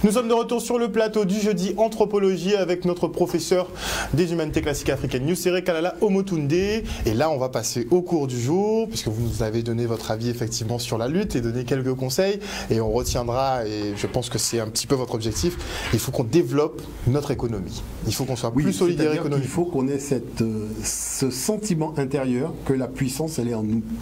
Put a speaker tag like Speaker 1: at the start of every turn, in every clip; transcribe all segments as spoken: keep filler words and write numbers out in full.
Speaker 1: Nous sommes de retour sur le plateau du jeudi anthropologie avec notre professeur des humanités classiques africaines, Nusere Kalala Omotunde. Et là, on va passer au cours du jour, puisque vous nous avez donné votre avis effectivement sur la lutte et donné quelques conseils. Et on retiendra, et je pense que c'est un petit peu votre objectif, il faut qu'on développe notre économie. Il faut qu'on soit
Speaker 2: oui,
Speaker 1: plus solidaire économiquement.
Speaker 2: Il faut qu'on ait cette, euh, ce sentiment intérieur que la puissance, elle est en nous.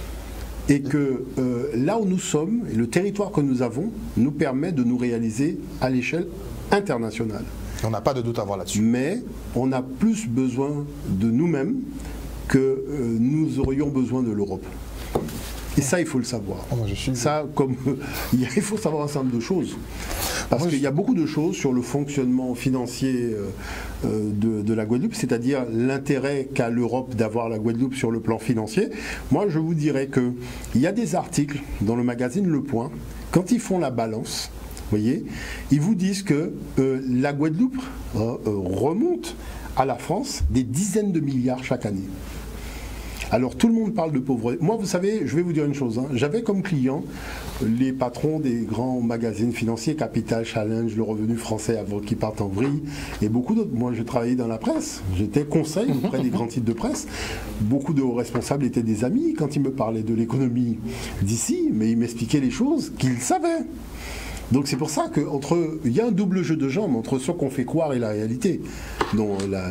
Speaker 2: Et que euh, là où nous sommes, et le territoire que nous avons, nous permet de nous réaliser à l'échelle internationale.
Speaker 1: On n'a pas de doute à avoir là-dessus.
Speaker 2: Mais on a plus besoin de nous-mêmes que euh, nous aurions besoin de l'Europe. Et ça, il faut le savoir.
Speaker 1: Oh, moi, je suis...
Speaker 2: Ça, comme euh, il faut savoir un certain nombre de choses. Parce qu'il y a beaucoup de choses sur le fonctionnement financier euh, de, de la Guadeloupe, c'est-à-dire l'intérêt qu'a l'Europe d'avoir la Guadeloupe sur le plan financier. Moi, je vous dirais qu'il y a des articles dans le magazine Le Point, quand ils font la balance, vous voyez, ils vous disent que euh, la Guadeloupe euh, euh, remonte à la France des dizaines de milliards chaque année. Alors tout le monde parle de pauvreté. Moi, vous savez, je vais vous dire une chose. Hein. J'avais comme client les patrons des grands magazines financiers, Capital, Challenge, Le Revenu Français, avant qui partent en vrille, et beaucoup d'autres. Moi, j'ai travaillé dans la presse. J'étais conseil auprès des grands titres de presse. Beaucoup de hauts responsables étaient des amis quand ils me parlaient de l'économie d'ici, mais ils m'expliquaient les choses qu'ils savaient. Donc c'est pour ça qu'il y a un double jeu de jambes entre ce qu'on fait croire et la réalité. Donc là,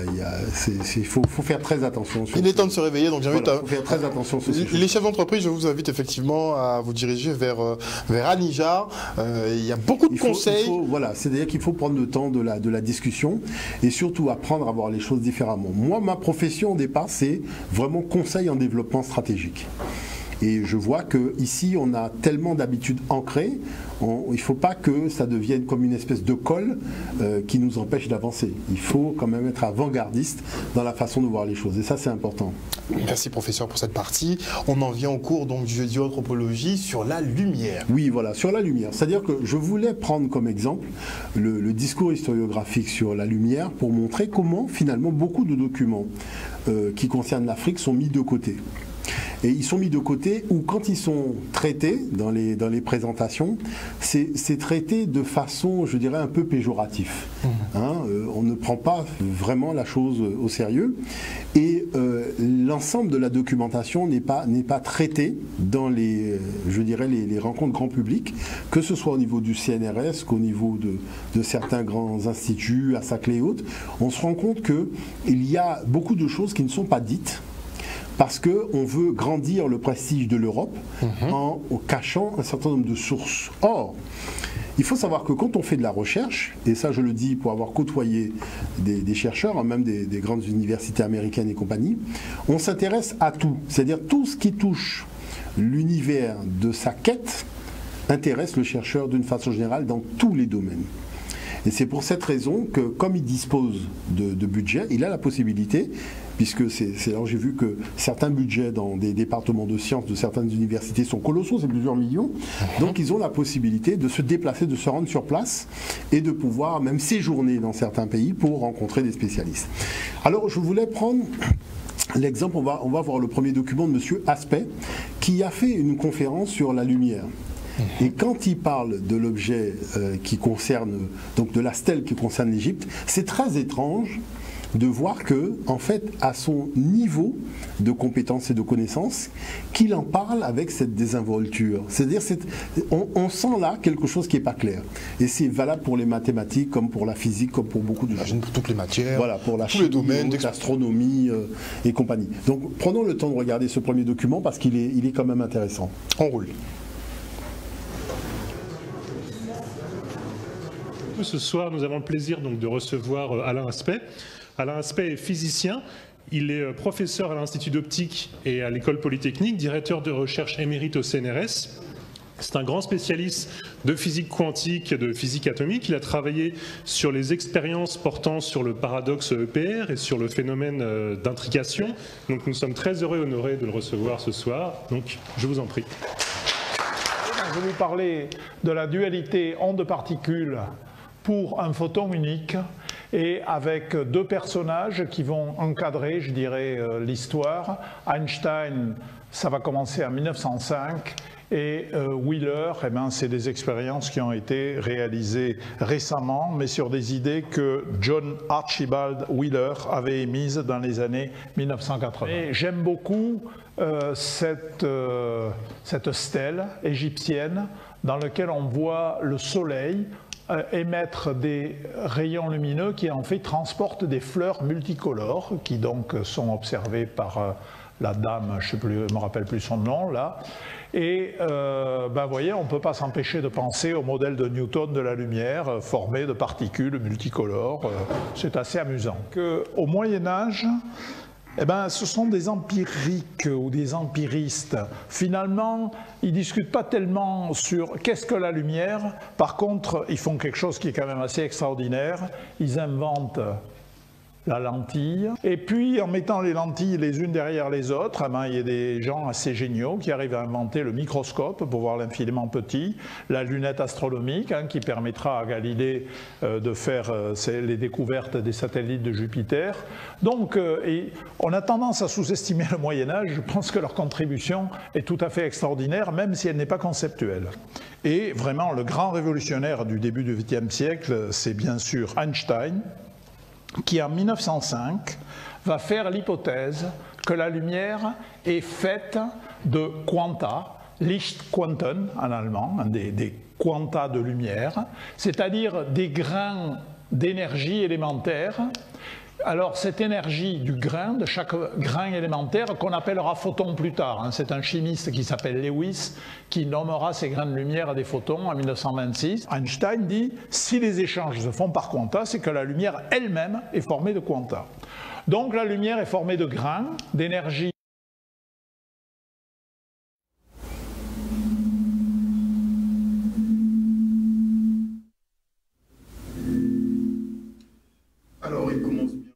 Speaker 2: il faut, faut faire très attention.
Speaker 1: Il est temps de se réveiller, donc j'invite
Speaker 2: voilà,
Speaker 1: à...
Speaker 2: faut faire très attention sur ces
Speaker 1: Les chefs d'entreprise, je vous invite effectivement à vous diriger vers, vers Anija. Euh, il y a beaucoup de
Speaker 2: il faut,
Speaker 1: conseils.
Speaker 2: Il faut, voilà, c'est-à-dire qu'il faut prendre le temps de la, de la discussion et surtout apprendre à voir les choses différemment. Moi, ma profession au départ, c'est vraiment conseil en développement stratégique. Et je vois qu'ici, on a tellement d'habitudes ancrées, on, il ne faut pas que ça devienne comme une espèce de colle euh, qui nous empêche d'avancer. Il faut quand même être avant-gardiste dans la façon de voir les choses. Et ça, c'est important.
Speaker 1: Merci, professeur, pour cette partie. On en vient au cours donc, du jeudi anthropologie sur la lumière.
Speaker 2: Oui, voilà, sur la lumière. C'est-à-dire que je voulais prendre comme exemple le, le discours historiographique sur la lumière pour montrer comment, finalement, beaucoup de documents euh, qui concernent l'Afrique sont mis de côté. Et ils sont mis de côté où quand ils sont traités dans les, dans les présentations, c'est traité de façon, je dirais, un peu péjorative. Mmh. Hein, euh, on ne prend pas vraiment la chose au sérieux. Et euh, l'ensemble de la documentation n'est pas, n'est pas traité dans les, je dirais, les, les rencontres grand public, que ce soit au niveau du C N R S qu'au niveau de, de certains grands instituts, à Saclay et autres. On se rend compte qu'il y a beaucoup de choses qui ne sont pas dites, parce qu'on veut grandir le prestige de l'Europe mmh. en, en cachant un certain nombre de sources. Or, il faut savoir que quand on fait de la recherche, et ça je le dis pour avoir côtoyé des, des chercheurs, hein, même des, des grandes universités américaines et compagnie, on s'intéresse à tout. C'est-à-dire tout ce qui touche l'univers de sa quête intéresse le chercheur d'une façon générale dans tous les domaines. Et c'est pour cette raison que, comme il dispose de, de budget, il a la possibilité, puisque c'est là où j'ai vu que certains budgets dans des départements de sciences de certaines universités sont colossaux, c'est plusieurs millions, donc ils ont la possibilité de se déplacer, de se rendre sur place et de pouvoir même séjourner dans certains pays pour rencontrer des spécialistes. Alors je voulais prendre l'exemple, on va, on va voir le premier document de M. Aspect, qui a fait une conférence sur la lumière. Et quand il parle de l'objet euh, qui concerne, donc de la stèle qui concerne l'Égypte, c'est très étrange de voir que, en fait, à son niveau de compétences et de connaissances, qu'il en parle avec cette désinvolture. C'est-à-dire, on, on sent là quelque chose qui n'est pas clair. Et c'est valable pour les mathématiques, comme pour la physique, comme pour beaucoup de choses.
Speaker 1: J'imagine pour toutes les matières,
Speaker 2: voilà, pour la
Speaker 1: tous
Speaker 2: chimie,
Speaker 1: les domaines,
Speaker 2: l'astronomie euh, et compagnie. Donc, prenons le temps de regarder ce premier document parce qu'il est, il est quand même intéressant.
Speaker 1: On roule.
Speaker 3: Ce soir, nous avons le plaisir donc, de recevoir Alain Aspect. Alain Aspect est physicien, il est professeur à l'Institut d'optique et à l'École polytechnique, directeur de recherche émérite au C N R S. C'est un grand spécialiste de physique quantique et de physique atomique. Il a travaillé sur les expériences portant sur le paradoxe E P R et sur le phénomène d'intrication. Donc nous sommes très heureux et honorés de le recevoir ce soir. Donc je vous en prie.
Speaker 4: Je vais vous parler de la dualité onde-particule pour un photon unique
Speaker 5: et avec deux personnages qui vont encadrer, je dirais, l'histoire. Einstein, ça va commencer en mille neuf cent cinq, et euh, Wheeler, eh ben, c'est des expériences qui ont été réalisées récemment, mais sur des idées que John Archibald Wheeler avait émises dans les années mille neuf cent quatre-vingts. J'aime beaucoup euh, cette, euh, cette stèle égyptienne dans laquelle on voit le soleil euh, émettre des rayons lumineux qui en fait transportent des fleurs multicolores qui donc sont observées par euh, la dame, je ne me rappelle plus son nom là. Et euh, ben, vous voyez, on ne peut pas s'empêcher de penser au modèle de Newton de la lumière euh, formé de particules multicolores. Euh, c'est assez amusant. Que, au Moyen-Âge, eh ben, ce sont des empiriques ou des empiristes. Finalement, ils ne discutent pas tellement sur qu'est-ce que la lumière. Par contre, ils font quelque chose qui est quand même assez extraordinaire. Ils inventent la lentille. Et puis, en mettant les lentilles les unes derrière les autres, eh ben, il y a des gens assez géniaux qui arrivent à inventer le microscope pour voir l'infiniment petit, la lunette astronomique hein, qui permettra à Galilée euh, de faire euh, les découvertes des satellites de Jupiter. Donc, euh, et on a tendance à sous-estimer le Moyen-Âge. Je pense que leur contribution est tout à fait extraordinaire, même si elle n'est pas conceptuelle. Et vraiment, le grand révolutionnaire du début du vingtième siècle, c'est bien sûr Einstein, qui en mille neuf cent cinq va faire l'hypothèse que la lumière est faite de quanta, Lichtquanten en allemand, des, des quanta de lumière, c'est-à-dire des grains d'énergie élémentaire. Alors cette énergie du grain, de chaque grain élémentaire, qu'on appellera photon plus tard, hein, c'est un chimiste qui s'appelle Lewis qui nommera ces grains de lumière des photons en mille neuf cent vingt-six. Einstein dit si les échanges se font par quanta, c'est que la lumière elle-même est formée de quanta. Donc la lumière est formée de grains, d'énergie.
Speaker 1: Alors il commence bien.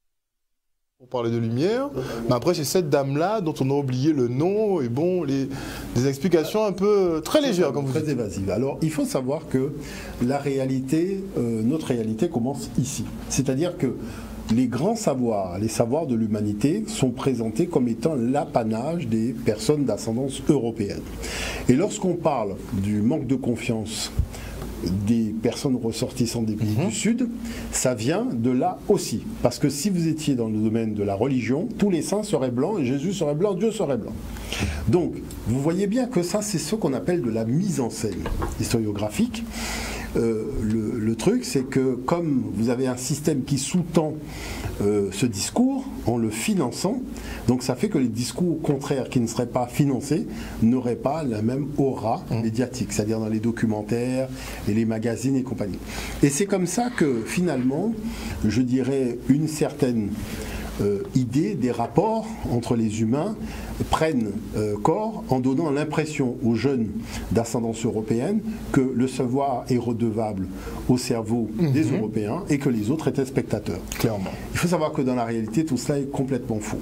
Speaker 1: Parler de lumière, mais après c'est cette dame-là dont on a oublié le nom et bon, les, des explications un peu très légères comme vous dites.
Speaker 2: Très évasives. Alors il faut savoir que la réalité, euh, notre réalité commence ici. C'est-à-dire que les grands savoirs, les savoirs de l'humanité sont présentés comme étant l'apanage des personnes d'ascendance européenne. Et lorsqu'on parle du manque de confiance des personnes ressortissantes des pays mmh. du Sud, ça vient de là aussi. Parce que si vous étiez dans le domaine de la religion, tous les saints seraient blancs, et Jésus serait blanc, Dieu serait blanc. Donc, vous voyez bien que ça, c'est ce qu'on appelle de la mise en scène historiographique. Euh, le, le truc, c'est que comme vous avez un système qui sous-tend euh, ce discours en le finançant, donc ça fait que les discours contraires qui ne seraient pas financés n'auraient pas la même aura mmh. médiatique, c'est-à-dire dans les documentaires et les magazines et compagnie. Et c'est comme ça que finalement, je dirais, une certaine Euh, idée des rapports entre les humains prennent euh, corps en donnant l'impression aux jeunes d'ascendance européenne que le savoir est redevable au cerveau mmh. des Européens et que les autres étaient spectateurs.
Speaker 1: Clairement.
Speaker 2: Il faut savoir que dans la réalité, tout cela est complètement faux.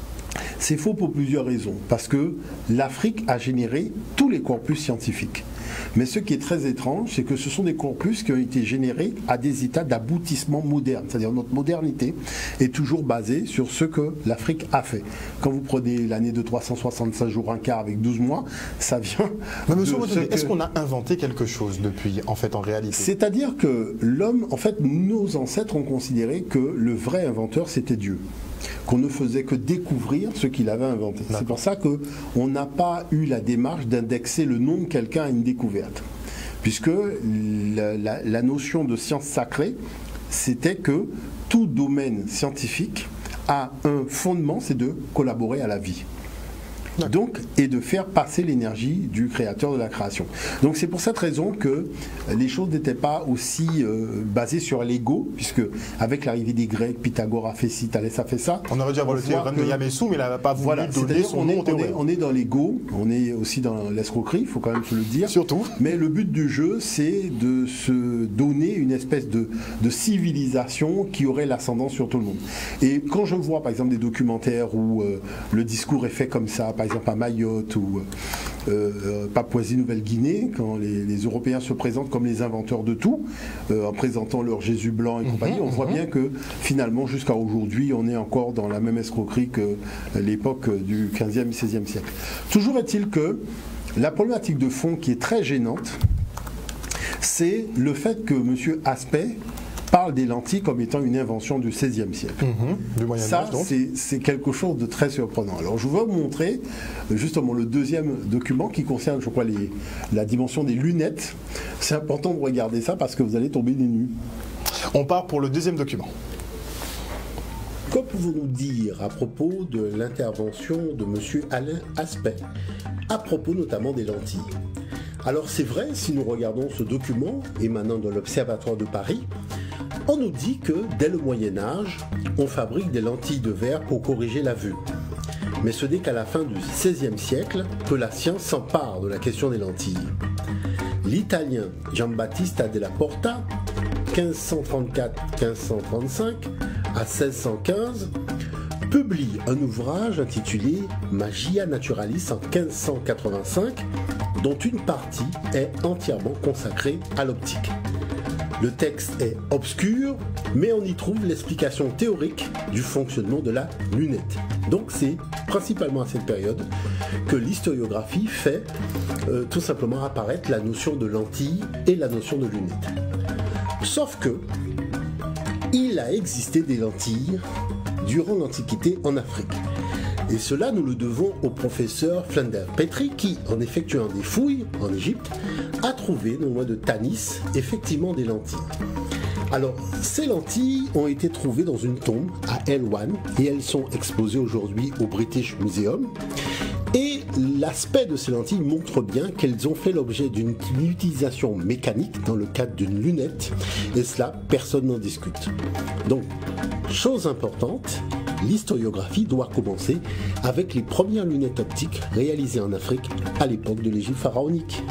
Speaker 2: C'est faux pour plusieurs raisons. Parce que l'Afrique a généré tous les corpus scientifiques. Mais ce qui est très étrange, c'est que ce sont des corpus qui ont été générés à des états d'aboutissement moderne. C'est-à-dire notre modernité est toujours basée sur ce que l'Afrique a fait. Quand vous prenez l'année de trois cent soixante-cinq jours, un quart avec douze mois, ça vient...
Speaker 1: Mais monsieur, est-ce qu'on a inventé quelque chose depuis, en fait, en réalité?
Speaker 2: C'est-à-dire que l'homme, en fait, nos ancêtres ont considéré que le vrai inventeur, c'était Dieu. Qu'on ne faisait que découvrir ce qu'il avait inventé. C'est pour ça qu'on n'a pas eu la démarche d'indexer le nom de quelqu'un à une découverte. Puisque la, la, la notion de science sacrée, c'était que tout domaine scientifique a un fondement, c'est de collaborer à la vie. Donc, et de faire passer l'énergie du créateur de la création. Donc c'est pour cette raison que les choses n'étaient pas aussi euh, basées sur l'ego, puisque avec l'arrivée des Grecs, Pythagore a fait ci, Thalès a fait ça.
Speaker 1: On aurait dû avoir le théorème de Yamesou, mais il n'a pas voulu
Speaker 2: voilà,
Speaker 1: donner son nom au théorème.
Speaker 2: On est dans l'ego, on est aussi dans l'escroquerie, il faut quand même se le dire.
Speaker 1: Surtout.
Speaker 2: Mais le but du jeu, c'est de se donner une espèce de, de civilisation qui aurait l'ascendant sur tout le monde. Et quand je vois par exemple des documentaires où euh, le discours est fait comme ça, par exemple à Mayotte ou, euh, Papouasie-Nouvelle-Guinée, quand les, les Européens se présentent comme les inventeurs de tout, euh, en présentant leur Jésus blanc et compagnie, on voit bien que finalement, jusqu'à aujourd'hui, on est encore dans la même escroquerie que l'époque du quinzième et seizième siècle. Toujours est-il que la problématique de fond qui est très gênante, c'est le fait que M. Aspect parle des lentilles comme étant une invention du seizième siècle.
Speaker 1: Mmh, du Moyen
Speaker 2: Ça,
Speaker 1: Âge, donc.
Speaker 2: c'est quelque chose de très surprenant. Alors, je vais vous montrer justement le deuxième document qui concerne, je crois, les, la dimension des lunettes. C'est important de regarder ça parce que vous allez tomber des nues.
Speaker 1: On part pour le deuxième document.
Speaker 6: Que pouvons-nous dire à propos de l'intervention de M. Alain Aspect, à propos notamment des lentilles? Alors c'est vrai, si nous regardons ce document émanant de l'Observatoire de Paris, on nous dit que dès le Moyen-Âge, on fabrique des lentilles de verre pour corriger la vue. Mais ce n'est qu'à la fin du seizième siècle que la science s'empare de la question des lentilles. L'Italien Giambattista della Porta, quinze cent trente-quatre à quinze cent trente-cinq, à seize cent quinze, publie un ouvrage intitulé Magia Naturalis en quinze cent quatre-vingt-cinq, dont une partie est entièrement consacrée à l'optique. Le texte est obscur, mais on y trouve l'explication théorique du fonctionnement de la lunette. Donc c'est principalement à cette période que l'historiographie fait euh, tout simplement apparaître la notion de lentille et la notion de lunette. Sauf que il a existé des lentilles durant l'Antiquité en Afrique. Et cela, nous le devons au professeur Flinders Petrie qui, en effectuant des fouilles en Égypte, a trouvé, non loin de Tanis, effectivement des lentilles. Alors, ces lentilles ont été trouvées dans une tombe à Elwan et elles sont exposées aujourd'hui au British Museum. Et l'aspect de ces lentilles montre bien qu'elles ont fait l'objet d'une utilisation mécanique dans le cadre d'une lunette, et cela, personne n'en discute. Donc, chose importante, l'historiographie doit commencer avec les premières lunettes optiques réalisées en Afrique à l'époque de l'Égypte pharaonique.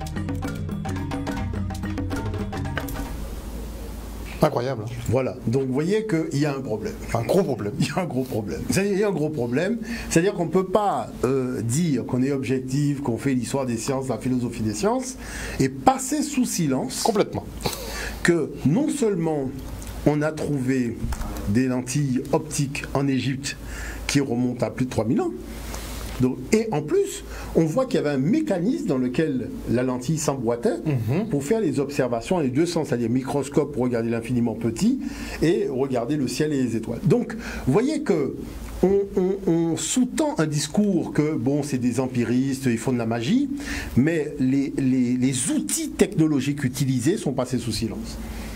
Speaker 1: Incroyable.
Speaker 2: Voilà, donc vous voyez qu'il y a un problème.
Speaker 1: Un gros problème.
Speaker 2: Il y a un gros problème. Il y a un gros problème, c'est-à-dire qu'on ne peut pas euh, dire qu'on est objectif, qu'on fait l'histoire des sciences, la philosophie des sciences, et passer sous silence
Speaker 1: Complètement.
Speaker 2: que non seulement on a trouvé des lentilles optiques en Égypte qui remontent à plus de trois mille ans, donc, et en plus, on voit qu'il y avait un mécanisme dans lequel la lentille s'emboîtait mm-hmm. pour faire les observations dans les deux sens, c'est-à-dire microscope pour regarder l'infiniment petit et regarder le ciel et les étoiles. Donc, vous voyez que on, on, on sous-tend un discours que, bon, c'est des empiristes, ils font de la magie, mais les, les, les outils technologiques utilisés sont passés sous silence.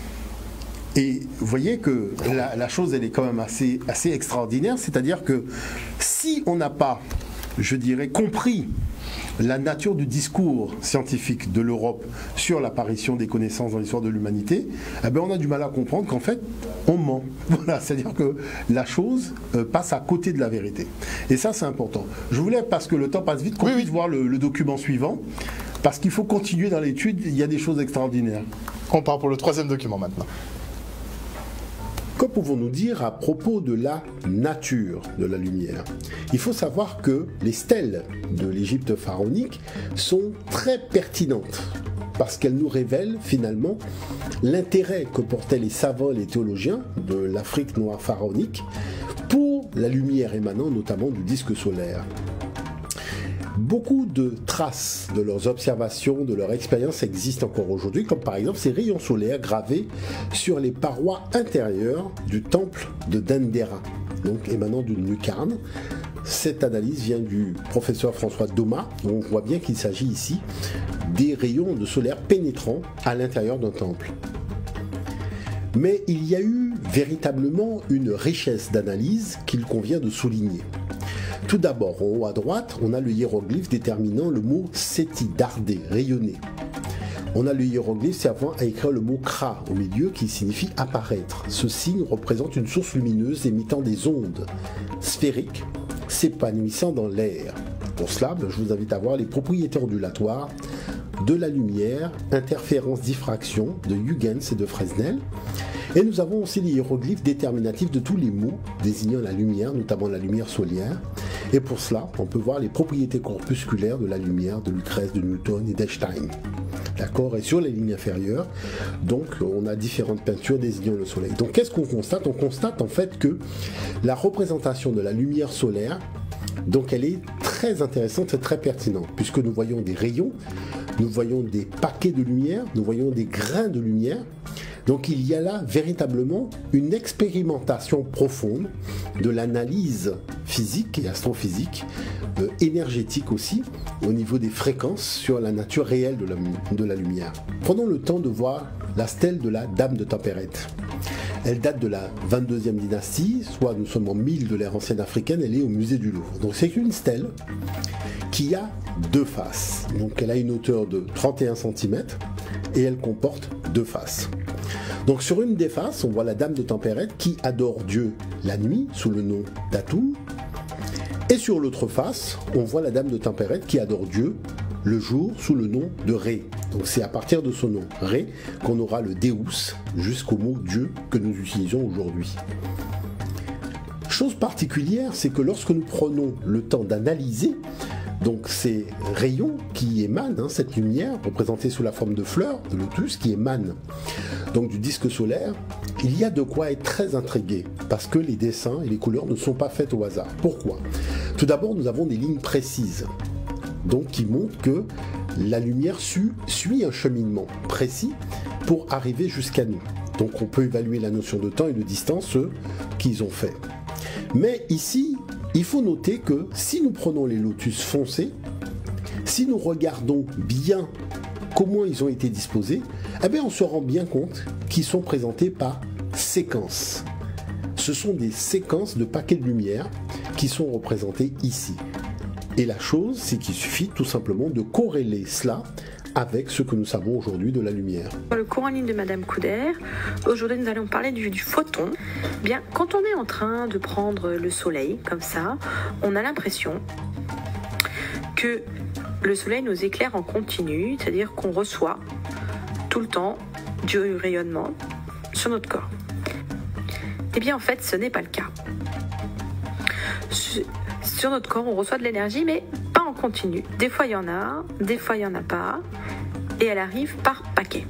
Speaker 2: Et vous voyez que la, la chose, elle est quand même assez, assez extraordinaire, c'est-à-dire que si on n'a pas, je dirais, compris la nature du discours scientifique de l'Europe sur l'apparition des connaissances dans l'histoire de l'humanité, eh bien on a du mal à comprendre qu'en fait, on ment. Voilà, c'est-à-dire que la chose euh, passe à côté de la vérité. Et ça, c'est important. Je voulais, parce que le temps passe vite, qu'on puisse voir le, le document suivant, parce qu'il faut continuer dans l'étude, il y a des choses extraordinaires.
Speaker 1: On part pour le troisième document maintenant.
Speaker 6: Que pouvons-nous dire à propos de la nature de la lumière? Il faut savoir que les stèles de l'Égypte pharaonique sont très pertinentes parce qu'elles nous révèlent finalement l'intérêt que portaient les savants et les théologiens de l'Afrique noire pharaonique pour la lumière émanant notamment du disque solaire. Beaucoup de traces de leurs observations, de leur expérience existent encore aujourd'hui, comme par exemple ces rayons solaires gravés sur les parois intérieures du temple de Dendera, donc émanant d'une lucarne. Cette analyse vient du professeur François Doma, où on voit bien qu'il s'agit ici des rayons de solaire pénétrant à l'intérieur d'un temple. Mais il y a eu véritablement une richesse d'analyse qu'il convient de souligner. Tout d'abord, en haut à droite, on a le hiéroglyphe déterminant le mot Seti, darder, rayonner. On a le hiéroglyphe servant à écrire le mot Kra au milieu qui signifie apparaître. Ce signe représente une source lumineuse émettant des ondes sphériques s'épanouissant dans l'air. Pour cela, je vous invite à voir les propriétés ondulatoires de la lumière, interférence, diffraction de Huygens et de Fresnel. Et nous avons aussi les hiéroglyphes déterminatifs de tous les mots désignant la lumière, notamment la lumière solaire. Et pour cela, on peut voir les propriétés corpusculaires de la lumière de Lucrèce, de Newton et d'Einstein. D'accord? Et sur les lignes inférieures, donc on a différentes peintures désignant le soleil. Donc qu'est-ce qu'on constate? On constate en fait que la représentation de la lumière solaire, donc elle est très intéressante et très pertinente, puisque nous voyons des rayons, nous voyons des paquets de lumière, nous voyons des grains de lumière. Donc il y a là véritablement une expérimentation profonde de l'analyse physique et astrophysique, euh, énergétique aussi, au niveau des fréquences sur la nature réelle de la, de la lumière. Prenons le temps de voir la stèle de la Dame de Tempérette. Elle date de la vingt-deuxième dynastie, soit nous sommes en mille de l'ère ancienne africaine, elle est au musée du Louvre. Donc c'est une stèle qui a deux faces. Donc elle a une hauteur de trente et un centimètres et elle comporte deux faces. Donc sur une des faces, on voit la Dame de Tempérette qui adore Dieu la nuit sous le nom d'Atum. Et sur l'autre face, on voit la Dame de Tempérette qui adore Dieu le jour sous le nom de Ré. Donc c'est à partir de ce nom, Ré, qu'on aura le Deus jusqu'au mot Dieu que nous utilisons aujourd'hui. Chose particulière, c'est que lorsque nous prenons le temps d'analyser donc ces rayons qui émanent, hein, cette lumière représentée sous la forme de fleurs, de lotus, qui émanent donc du disque solaire, il y a de quoi être très intrigué, parce que les dessins et les couleurs ne sont pas faits au hasard. Pourquoi? Tout d'abord, nous avons des lignes précises, donc qui montrent que la lumière suit, suit un cheminement précis pour arriver jusqu'à nous. Donc on peut évaluer la notion de temps et de distance, ce qu'ils ont fait. Mais ici, il faut noter que si nous prenons les lotus foncés, si nous regardons bien comment ils ont été disposés, eh bien on se rend bien compte qu'ils sont présentés par séquences. Ce sont des séquences de paquets de lumière qui sont représentés ici. Et la chose, c'est qu'il suffit tout simplement de corréler cela avec ce que nous savons aujourd'hui de la lumière.
Speaker 7: Dans le cours en ligne de Madame Couder, aujourd'hui nous allons parler du, du photon. Bien, quand on est en train de prendre le soleil comme ça, on a l'impression que le soleil nous éclaire en continu, c'est-à-dire qu'on reçoit tout le temps du rayonnement sur notre corps. Eh bien en fait, ce n'est pas le cas. Sur notre corps, on reçoit de l'énergie, mais pas en continu. Des fois, il y en a, des fois, il n'y en a pas, et elle arrive par paquet.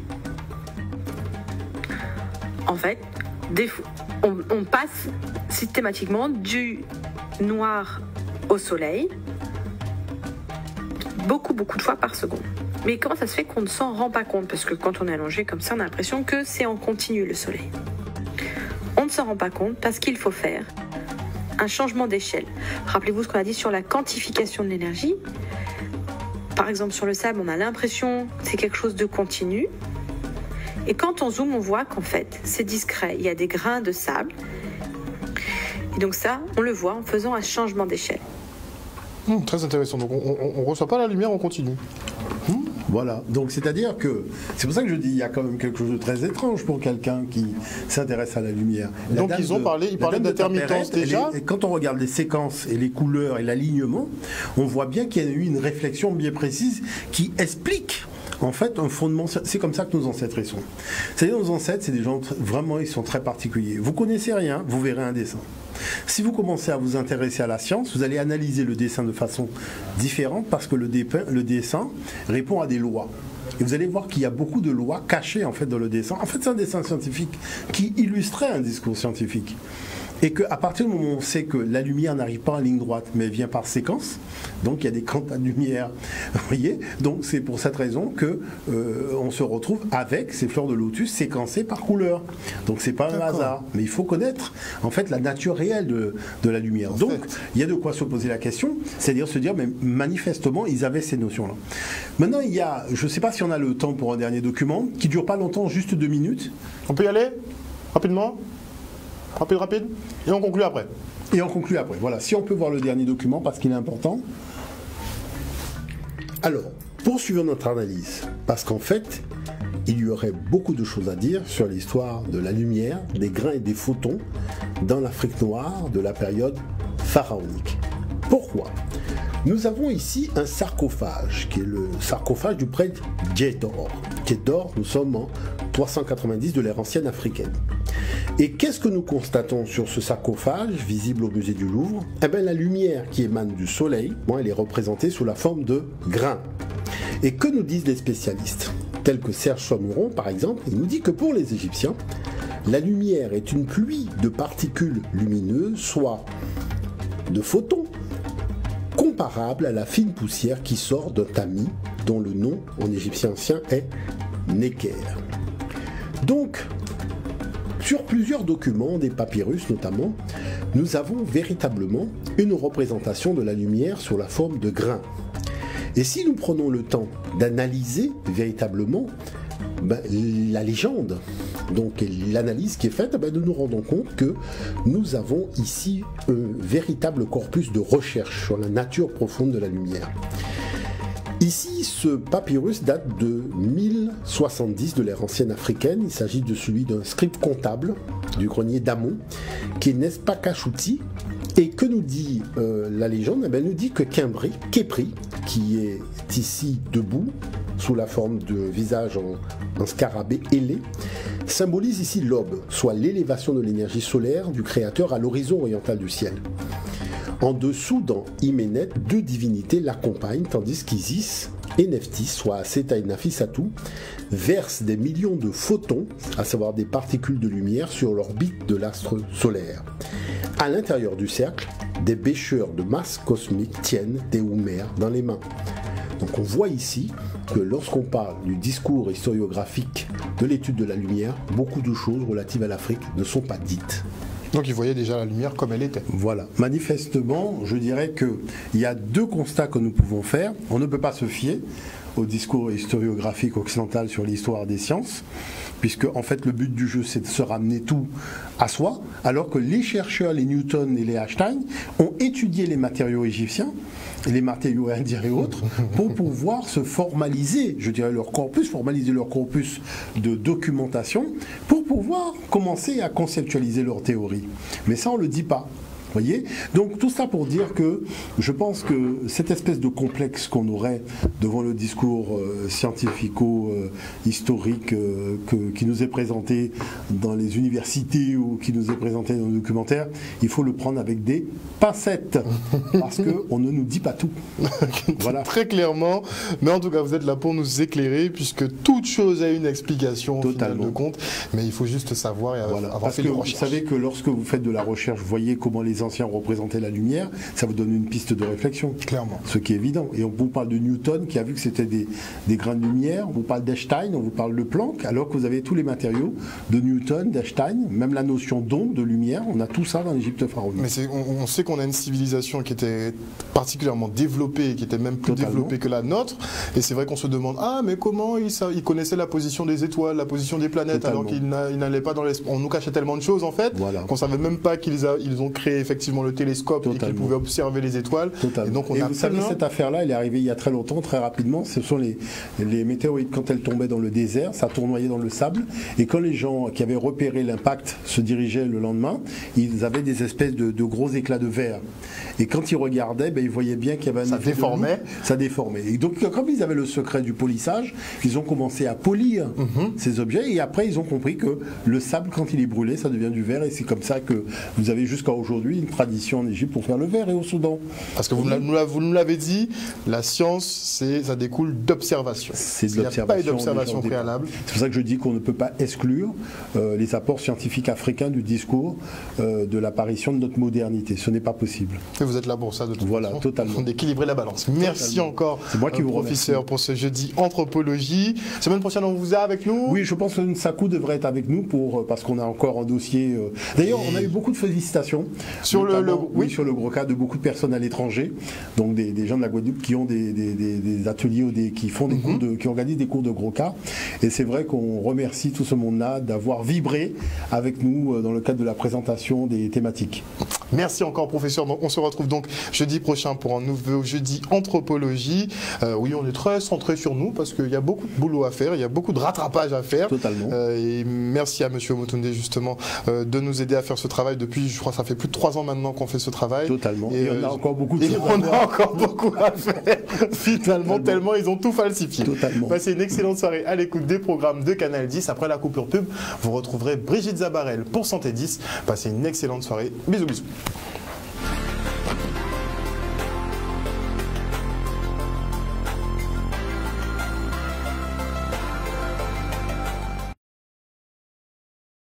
Speaker 7: En fait, des fois, on, on passe systématiquement du noir au soleil, beaucoup, beaucoup de fois par seconde. Mais comment ça se fait qu'on ne s'en rend pas compte? Parce que quand on est allongé comme ça, on a l'impression que c'est en continu le soleil. On ne s'en rend pas compte parce qu'il faut faire un changement d'échelle. Rappelez-vous ce qu'on a dit sur la quantification de l'énergie. Par exemple, sur le sable, on a l'impression que c'est quelque chose de continu. Et quand on zoome, on voit qu'en fait, c'est discret. Il y a des grains de sable. Et donc ça, on le voit en faisant un changement d'échelle.
Speaker 1: Mmh, très intéressant. Donc on ne reçoit pas la lumière en continu. Mmh.
Speaker 2: Voilà, donc c'est-à-dire que, c'est pour ça que je dis, il y a quand même quelque chose de très étrange pour quelqu'un qui s'intéresse à la lumière. La
Speaker 1: donc ils ont
Speaker 2: de,
Speaker 1: parlé, ils parlaient d'intermittence déjà.
Speaker 2: Et quand on regarde les séquences et les couleurs et l'alignement, on voit bien qu'il y a eu une réflexion bien précise qui explique en fait un fondement. C'est comme ça que nos ancêtres y sont. C'est-à-dire nos ancêtres, c'est des gens vraiment, ils sont très particuliers. Vous connaissez rien, vous verrez un dessin. Si vous commencez à vous intéresser à la science, vous allez analyser le dessin de façon différente parce que le, dépeint, le dessin répond à des lois. Et vous allez voir qu'il y a beaucoup de lois cachées en fait dans le dessin. En fait, c'est un dessin scientifique qui illustrait un discours scientifique. Et qu'à partir du moment où on sait que la lumière n'arrive pas en ligne droite, mais vient par séquence, donc il y a des quantas de lumière, vous voyez, donc c'est pour cette raison que euh, on se retrouve avec ces fleurs de lotus séquencées par couleur. Donc c'est pas un hasard, mais il faut connaître en fait la nature réelle de, de la lumière. En donc fait. Il y a de quoi se poser la question, c'est-à-dire se dire, mais manifestement ils avaient ces notions-là. Maintenant il y a, je ne sais pas si on a le temps pour un dernier document, qui dure pas longtemps, juste deux minutes.
Speaker 1: On peut y aller rapidement? Rapide, rapide, et on conclut après.
Speaker 2: Et on conclut après, voilà. Si on peut voir le dernier document, parce qu'il est important.
Speaker 6: Alors, poursuivons notre analyse, parce qu'en fait, il y aurait beaucoup de choses à dire sur l'histoire de la lumière, des grains et des photons dans l'Afrique noire de la période pharaonique. Pourquoi? Nous avons ici un sarcophage, qui est le sarcophage du prêtre Djedor. Djedor, nous sommes en trois cent quatre-vingt-dix de l'ère ancienne africaine. Et qu'est-ce que nous constatons sur ce sarcophage, visible au musée du Louvre? Eh bien, la lumière qui émane du soleil, bon, elle est représentée sous la forme de grains. Et que nous disent les spécialistes, tels que Serge Soimeron par exemple? Il nous dit que pour les Égyptiens, la lumière est une pluie de particules lumineuses, soit de photons, comparable à la fine poussière qui sort d'un tamis, dont le nom en égyptien ancien est Necker. Donc, sur plusieurs documents, des papyrus notamment, nous avons véritablement une représentation de la lumière sous la forme de grains. Et si nous prenons le temps d'analyser véritablement ben, la légende, donc l'analyse qui est faite, ben, nous nous rendons compte que nous avons ici un véritable corpus de recherche sur la nature profonde de la lumière. Ici, ce papyrus date de mille soixante-dix de l'ère ancienne africaine. Il s'agit de celui d'un scribe comptable du grenier d'Amon, qui est Nespa Kachouti. Et que nous dit euh, la légende? Eh bien, elle nous dit que Kimbri, Képri, qui est ici debout, sous la forme de visage en, en scarabée ailé, symbolise ici l'aube, soit l'élévation de l'énergie solaire du Créateur à l'horizon oriental du ciel. En dessous, dans Hyménète, deux divinités l'accompagnent, tandis qu'Isis et Nephthys, soit Seta et Naphisatou, versent des millions de photons, à savoir des particules de lumière, sur l'orbite de l'astre solaire. À l'intérieur du cercle, des bêcheurs de masse cosmique tiennent des houmères dans les mains. Donc on voit ici que lorsqu'on parle du discours historiographique de l'étude de la lumière, beaucoup de choses relatives à l'Afrique ne sont pas dites.
Speaker 1: Donc ils voyaient déjà la lumière comme elle était.
Speaker 2: Voilà. Manifestement, je dirais qu'il y a deux constats que nous pouvons faire. On ne peut pas se fier au discours historiographique occidental sur l'histoire des sciences, puisque en fait le but du jeu c'est de se ramener tout à soi, alors que les chercheurs, les Newton et les Einstein, ont étudié les matériaux égyptiens, et les matériaux indiens et autres, pour pouvoir se formaliser, je dirais leur corpus, formaliser leur corpus de documentation, pour pouvoir commencer à conceptualiser leur théorie. Mais ça on ne le dit pas. Voyez, donc tout ça pour dire que je pense que cette espèce de complexe qu'on aurait devant le discours euh, scientifico-historique euh, euh, qui nous est présenté dans les universités ou qui nous est présenté dans le documentaire, il faut le prendre avec des pincettes parce qu'on ne nous dit pas tout.
Speaker 1: Voilà. Très clairement, mais en tout cas vous êtes là pour nous éclairer puisque toute chose a une explication totalement de compte, mais il faut juste savoir et
Speaker 2: voilà.
Speaker 1: avoir
Speaker 2: parce
Speaker 1: fait
Speaker 2: que
Speaker 1: des
Speaker 2: vous
Speaker 1: recherches.
Speaker 2: savez que lorsque vous faites de la recherche, vous voyez comment les anciens représentaient la lumière, ça vous donne une piste de réflexion.
Speaker 1: Clairement.
Speaker 2: Ce qui est évident. Et on vous parle de Newton qui a vu que c'était des, des grains de lumière, on vous parle d'Einstein, on vous parle de Planck, alors que vous avez tous les matériaux de Newton, d'Einstein, même la notion d'onde, de lumière, on a tout ça dans l'Égypte pharaonique.
Speaker 1: Mais c'est, on, on sait qu'on a une civilisation qui était particulièrement développée, qui était même plus Totalement. développée que la nôtre, et c'est vrai qu'on se demande, ah mais comment ils, il connaissaient la position des étoiles, la position des planètes, Totalement. alors qu'ils n'allaient pas dans l'espace. On nous cachait tellement de choses en fait, voilà. qu'on savait même pas qu'ils a, ils ont créé effectivement le télescope Totalement. et qu'ils pouvaient observer les étoiles.
Speaker 2: Totalement.
Speaker 1: Et donc on
Speaker 2: et
Speaker 1: a
Speaker 2: vous savez, cette affaire-là, elle est arrivée il y a très longtemps, très rapidement. Ce sont les, les météorites, quand elles tombaient dans le désert, ça tournoyait dans le sable. Et quand les gens qui avaient repéré l'impact se dirigeaient le lendemain, ils avaient des espèces de, de gros éclats de verre. Et quand ils regardaient, ben, ils voyaient bien qu'il y avait un
Speaker 1: ça
Speaker 2: effet
Speaker 1: déformait.
Speaker 2: De ça déformait. Et donc, comme ils avaient le secret du polissage, ils ont commencé à polir mm-hmm. ces objets. Et après, ils ont compris que le sable, quand il est brûlé, ça devient du verre. Et c'est comme ça que vous avez jusqu'à aujourd'hui une tradition en Égypte pour faire le verre et au Soudan.
Speaker 1: Parce que vous, vous nous l'avez dit, la science, c'est, ça découle d'observation.
Speaker 2: C'est de
Speaker 1: l'observation. Il n'y a pas eu d'observation préalable.
Speaker 2: C'est pour ça que je dis qu'on ne peut pas exclure euh, les apports scientifiques africains du discours euh, de l'apparition de notre modernité. Ce n'est pas possible.
Speaker 1: Et vous êtes là pour ça, de toute
Speaker 2: voilà,
Speaker 1: façon.
Speaker 2: Totalement.
Speaker 1: D'équilibrer la balance. Merci totalement. encore,
Speaker 2: c'est moi qui
Speaker 1: euh,
Speaker 2: vous
Speaker 1: professeur,
Speaker 2: remercie.
Speaker 1: pour ce jeudi anthropologie. Semaine prochaine, on vous a avec nous?
Speaker 2: Oui, je pense que Nsakou devrait être avec nous pour, parce qu'on a encore un dossier. Euh... D'ailleurs, on a eu beaucoup de félicitations
Speaker 1: sur le, le
Speaker 2: oui,
Speaker 1: oui.
Speaker 2: sur le gros cas de beaucoup de personnes à l'étranger, donc des, des gens de la Guadeloupe qui ont des, des, des, des ateliers ou des, qui font des mm-hmm. cours de, qui organisent des cours de gros cas. Et c'est vrai qu'on remercie tout ce monde-là d'avoir vibré avec nous dans le cadre de la présentation des thématiques.
Speaker 1: Merci encore, professeur. Donc, on se retrouve donc jeudi prochain pour un nouveau jeudi anthropologie. Euh, oui, on est très centré sur nous parce qu'il y a beaucoup de boulot à faire, il y a beaucoup de rattrapage à faire.
Speaker 2: Totalement.
Speaker 1: Euh, et merci à monsieur Omotunde justement euh, de nous aider à faire ce travail depuis, je crois, ça fait plus de trois ans maintenant qu'on fait ce travail.
Speaker 2: Totalement.
Speaker 1: Et,
Speaker 2: et on a
Speaker 1: euh,
Speaker 2: encore beaucoup de
Speaker 1: et
Speaker 2: choses
Speaker 1: on
Speaker 2: à
Speaker 1: a
Speaker 2: faire.
Speaker 1: encore beaucoup à faire. Finalement, tellement ils ont tout falsifié.
Speaker 2: Totalement.
Speaker 1: Passez une excellente soirée à l'écoute des programmes de Canal dix. Après la coupure pub, vous retrouverez Brigitte Zabarel pour Santé dix. Passez une excellente soirée. Bisous, bisous.